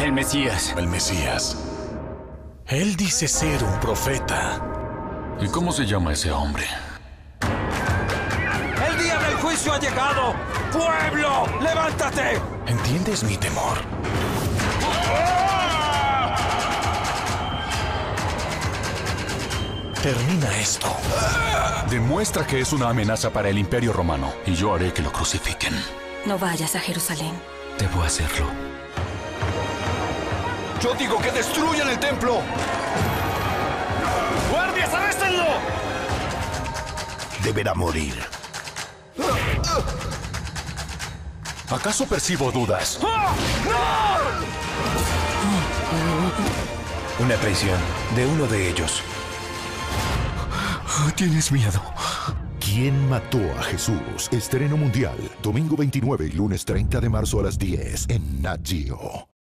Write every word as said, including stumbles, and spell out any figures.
El Mesías. El Mesías. Él dice ser un profeta. ¿Y cómo se llama ese hombre? ¡El día del juicio ha llegado! ¡Pueblo, levántate! ¿Entiendes mi temor? Termina esto. Demuestra que es una amenaza para el Imperio Romano y yo haré que lo crucifiquen. No vayas a Jerusalén. Debo hacerlo. ¡Yo digo que destruyan el templo! ¡Guardias, arréstenlo! Deberá morir. ¿Acaso percibo dudas? Una traición de uno de ellos. ¿Tienes miedo? ¿Quién mató a Jesús? Estreno mundial. Domingo veintinueve y lunes treinta de marzo a las diez en Nat Geo.